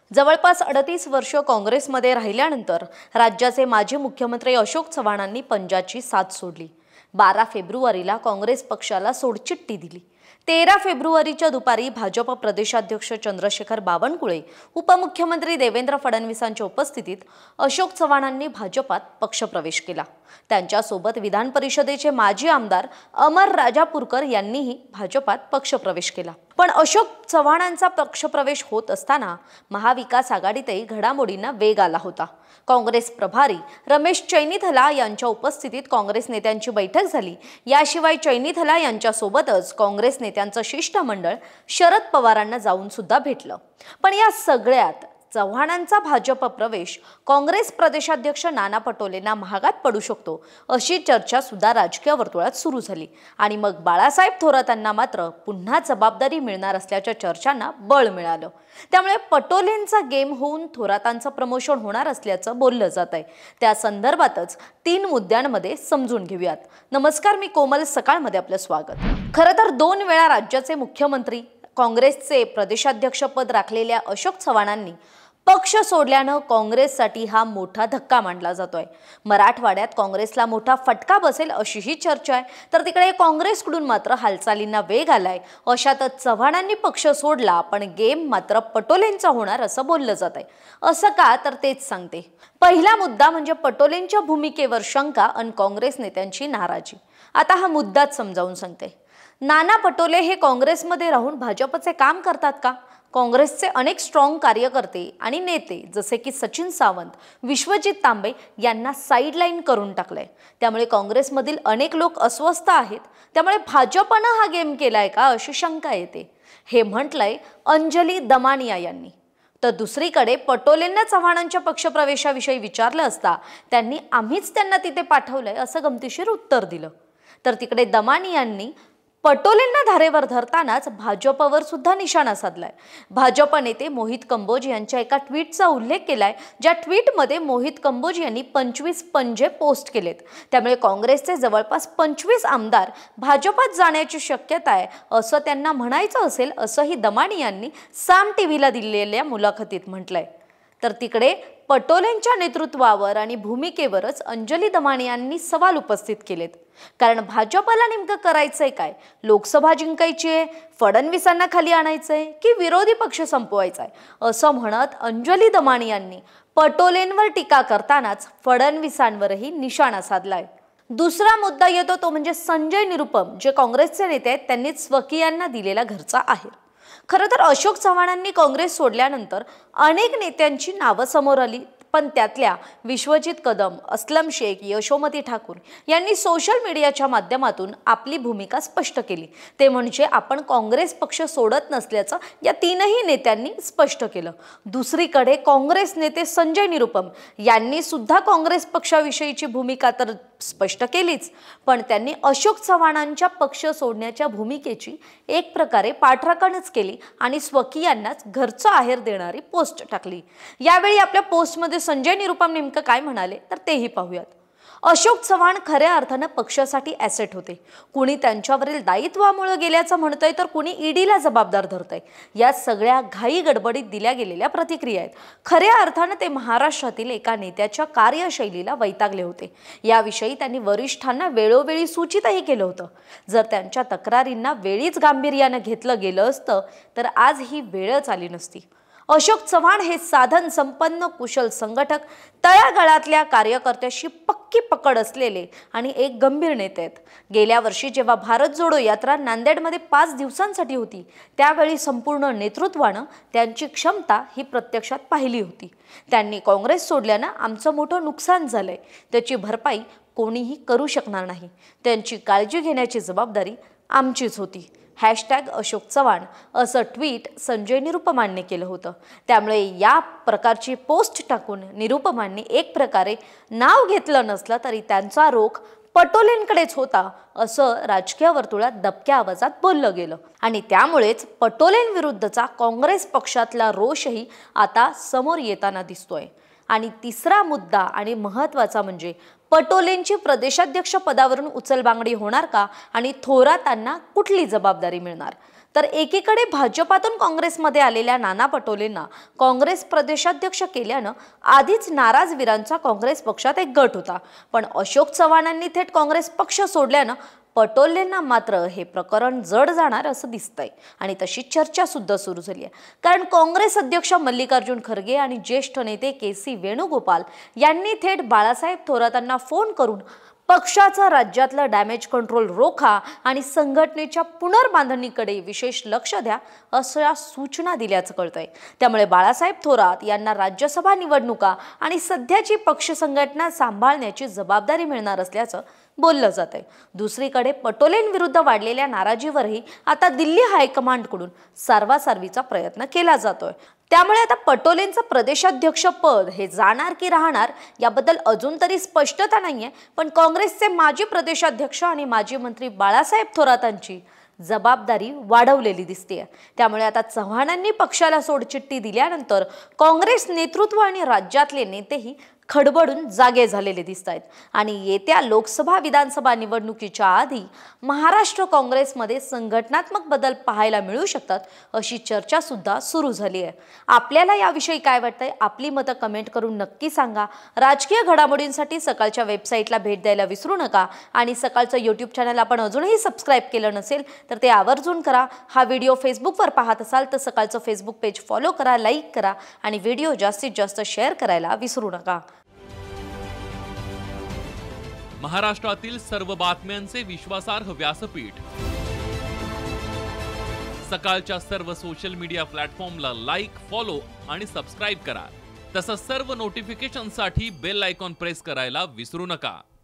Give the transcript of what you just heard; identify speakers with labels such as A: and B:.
A: जवळपास 38 वर्ष काँग्रेसमध्ये राहिल्यानंतर राज्याचे माजी मुख्यमंत्री अशोक चव्हाणांनी पंजाची साथ सोडली। 12 फेब्रुवारीला काँग्रेस पक्षाला सोडचिठ्ठी दिली। 13 फेब्रुवारीच्या दुपारी भाजप प्रदेशाध्यक्ष चंद्रशेखर बावनकुळे, उपमुख्यमंत्री देवेंद्र फडणवीसांच्या उपस्थितीत अशोक चव्हाणांनी भाजपात पक्षप्रवेश केला। त्यांच्या सोबत विधान परिषदेचे माजी आमदार अमर राजापूरकर यांनीही भाजपात पक्षप्रवेश केला। पण अशोक चव्हाणांचा पक्षप्रवेश होत असताना महाविकास आघाडीतही घडामोडींना वेग आला होता। काँग्रेस प्रभारी रमेश चैनीथला यांच्या उपस्थितीत काँग्रेस नेत्यांची बैठक झाली। याशिवाय चैनीथला यांच्या सोबतच काँग्रेस नेत्यांचं शिष्टमंडळ शरद पवारांना जाऊन सुद्धा भेटलं। पण या सगळ्यात चव्हाणांचा भाजप प्रवेश काँग्रेस प्रदेशाध्यक्ष नाना पटोलेंना महागात पडू शकतो अशी चर्चा सुद्धा राजकीय वर्तुळात सुरू झाली। आणि मग बाळासाहेब थोरातांना मात्र पुन्हा जबाबदारी मिळणार असल्याच्या चर्चांना बळ मिळालं। त्यामुळे पटोलेंचा गेम होऊन थोरातांचं प्रमोशन होणार असल्याचं बोललं जात आहे। त्या संदर्भातच 3 मुद्द्यांमध्ये समजून घेऊयात। नमस्कार, मी कोमल, सकाळमध्ये आपलं स्वागत। खरं तर 2 वेळा राज्याचे मुख्यमंत्री, काँग्रेसचे प्रदेशाध्यक्षपद राखलेल्या अशोक चव्हाणांनी पक्ष सोडल्यानं काँग्रेससाठी हा मोठा धक्का मानला जातोय। मराठवाड्यात काँग्रेसला मोठा फटका बसेल अशीही चर्चा आहे, तर तिकडे काँग्रेसकडून मात्र हालचालींना वेग आलाय। अशातच चव्हाणांनी पक्ष सोडला, पण गेम मात्र पटोलेंचा होणार असं बोललं जात आहे। असं का, तर तेच सांगते। पहिला मुद्दा म्हणजे पटोलेंच्या भूमिकेवर शंका आणि काँग्रेस नेत्यांची नाराजी। आता हा मुद्दाच समजावून सांगते। नाना पटोले हे काँग्रेसमध्ये राहून भाजपचे काम करतात का? काँग्रेसचे अनेक स्ट्रॉंग कार्यकर्ते आणि नेते जसे की सचिन सावंत, विश्वजित तांबे यांना साइडलाइन करून टाकलंय। त्यामुळे काँग्रेसमधील अनेक लोक अस्वस्थ आहेत। त्यामुळे भाजपनं हा गेम केलाय का अशी शंका येते। हे म्हटलंय अंजली दमानिया यांनी। तर दुसरीकडे पटोलेंना चव्हाणांच्या पक्षप्रवेशाविषयी विचारलं असता त्यांनी आम्हीच त्यांना तिथे पाठवलंय असं गमतीशीर उत्तर दिलं। तर तिकडे दमानियांनी पटोलेंना धारेवर धरतानाच भाजपवर सुद्धा निशाणा साधलाय। भाजप नेते मोहित कंबोज यांच्या एका ट्विटचा उल्लेख केलाय, ज्या ट्विटमध्ये मोहित कंबोज यांनी 25 पंजे पोस्ट केलेत। त्यामुळे काँग्रेसचे जवळपास 25 आमदार भाजपात जाण्याची शक्यता आहे असं त्यांना म्हणायचं असेल, असंही दमानी यांनी साम टीव्हीला दिलेल्या मुलाखतीत म्हटलंय। तर तिकडे पटोलेंच्या नेतृत्वावर आणि भूमिकेवरच अंजली दमानी यांनी सवाल उपस्थित केलेत। कारण भाजपला नेमकं करायचंय काय? लोकसभा जिंकायची आहे, फडणवीसांना खाली आणायचंय की विरोधी पक्ष संपवायचाय असं म्हणत अंजली दमानी यांनी पटोलेंवर टीका करतानाच फडणवीसांवरही निशाणा साधलाय। दुसरा मुद्दा येतो तो म्हणजे संजय निरुपम, जे काँग्रेसचे नेते आहेत, त्यांनी स्वकीयांना दिलेला घरचा आहे। खरं तर अशोक चव्हाणांनी काँग्रेस सोडल्यानंतर अनेक नेत्यांची नावं समोर आली, पण त्यातल्या विश्वजित कदम, अस्लम शेख, यशोमती ठाकूर यांनी सोशल मीडियाच्या माध्यमातून आपली भूमिका स्पष्ट केली। ते म्हणजे आपण काँग्रेस पक्ष सोडत नसल्याचं या 3ही नेत्यांनी स्पष्ट केलं। दुसरीकडे काँग्रेस नेते संजय निरुपम यांनी सुद्धा काँग्रेस पक्षाविषयीची भूमिका तर स्पष्ट केलीच, पण त्यांनी अशोक चव्हाणांच्या पक्ष सोडण्याच्या भूमिकेची एक प्रकारे पाठराखणच केली आणि स्वकीयांनाच घरचं आहेर देणारी पोस्ट टाकली। यावेळी आपल्या पोस्टमध्ये संजय निरुपम नेमकं काय म्हणाले तर तेही पाहूयात। अशोक चव्हाण खऱ्या अर्थानं पक्षासाठी ॲसेट होते। कुणी त्यांच्यावरील दायित्वामुळे गेल्याचं म्हणतंय, तर कुणी ईडीला जबाबदार धरतंय। या सगळ्या घाई गडबडीत दिल्या गेलेल्या प्रतिक्रिया आहेत। खऱ्या अर्थानं ते महाराष्ट्रातील एका नेत्याच्या कार्यशैलीला वैतागले होते। याविषयी त्यांनी वरिष्ठांना वेळोवेळी सूचितही केलं होतं। जर त्यांच्या तक्रारींना वेळीच गांभीर्यानं घेतलं गेलं असतं तर आज ही वेळच आली नसती। अशोक चव्हाण हे साधन संपन्न कुशल संघटक, तळागाळातल्या कार्यकर्त्याशी पक्की पकड असलेले आणि एक गंभीर नेते आहेत। गेल्या वर्षी जेव्हा भारत जोडो यात्रा नांदेडमध्ये 5 दिवसांसाठी होती, त्यावेळी संपूर्ण नेतृत्वानं त्यांची क्षमता ही प्रत्यक्षात पाहिली होती। त्यांनी काँग्रेस सोडल्यानं आमचं मोठं नुकसान झालंय, त्याची भरपाई कोणीही करू शकणार नाही। त्यांची काळजी घेण्याची जबाबदारी आमचीच होती। #अशोक चव्हाण असं ट्विट संजय निरुपमांनी केलं होतं। त्यामुळे या प्रकारची पोस्ट टाकून निरुपमांनी एक प्रकारे नाव घेतलं नसलं तरी त्यांचा रोख पटोलेंकडेच होता असं राजकीय वर्तुळात दबक्या आवाजात बोललं गेलं। आणि त्यामुळेच पटोलेंविरुद्धचा काँग्रेस पक्षातला रोषही आता समोर येताना दिसतोय। आणि तिसरा मुद्दा आणि महत्त्वाचा म्हणजे पटोलेंची प्रदेशाध्यक्ष पदावरून उचलबांगडी होणार का आणि थोरातांना कुठली जबाबदारी मिळणार? तर एकीकडे भाजपातून काँग्रेसमध्ये आलेल्या नाना पटोलेंना काँग्रेस प्रदेशाध्यक्ष केल्यानं आधीच नाराज वीरांचा काँग्रेस पक्षात एक गट होता। पण अशोक चव्हाणांनी थेट काँग्रेस पक्ष सोडल्यानं पटोलेंना मात्र हे प्रकरण जड जाणार असं दिसतंय आणि तशी चर्चा सुद्धा सुरू झाली आहे। कारण काँग्रेस अध्यक्ष मल्लिकार्जुन खरगे आणि ज्येष्ठ नेते के.सी. वेणुगोपाल यांनी थेट बाळासाहेब थोरातांना फोन करून पक्षाचा राज्यातलं डॅमेज कंट्रोल रोखा आणि संघटनेच्या पुनर्बांधणीकडे विशेष लक्ष द्या अशा सूचना दिल्याचं कळतंय। त्यामुळे बाळासाहेब थोरात यांना राज्यसभा निवडणुका आणि सध्याची पक्ष संघटना सांभाळण्याची जबाबदारी मिळणार असल्याचं बोललं जातंय। दुसरीकडे पटोलेंविरुद्ध वाढलेल्या नाराजीवरही आता दिल्ली हायकमांडकडून सारवासारवीचा प्रयत्न केला जातोय। त्यामुळे आता पटोलेंचं प्रदेशाध्यक्ष पद हे जाणार की राहणार याबद्दल अजून तरी स्पष्टता नाहीये। पण काँग्रेसचे माजी प्रदेशाध्यक्ष आणि माजी मंत्री बाळासाहेब थोरातांची जबाबदारी वाढवलेली दिसते। त्यामुळे आता चव्हाणांनी पक्षाला सोडचिठ्ठी दिल्यानंतर काँग्रेस नेतृत्व आणि राज्यातले नेतेही खडबडून जागे झालेले दिसत आहेत आणि येत्या लोकसभा विधानसभा निवडणुकीच्या आधी महाराष्ट्र काँग्रेसमध्ये संघटनात्मक बदल पाहायला मिळू शकतात अशी चर्चा सुद्धा सुरू झाली आहे। आपल्याला याविषयी काय वाटतंय आपली मतं कमेंट करून नक्की सांगा। राजकीय घडामोडींसाठी सकाळच्या वेबसाईटला भेट द्यायला विसरू नका आणि सकाळचं YouTube चॅनल आपण अजूनही सबस्क्राइब केलं नसेल तर ते आवर्जून करा। हा व्हिडिओ फेसबुकवर पाहत असाल तर सकाळचं फेसबुक पेज फॉलो करा, लाईक करा आणि व्हिडिओ जास्तीत जास्त शेअर करायला विसरू नका।
B: महाराष्ट्रातील सर्व बातम्यांचे विश्वासार्ह व्यासपीठ सकाळच्या सर्व सोशल मीडिया प्लॅटफॉर्मला लाईक, फॉलो आणि सबस्क्राइब करा। तसंच सर्व नोटिफिकेशनसाठी बेल आयकॉन प्रेस करायला विसरू नका।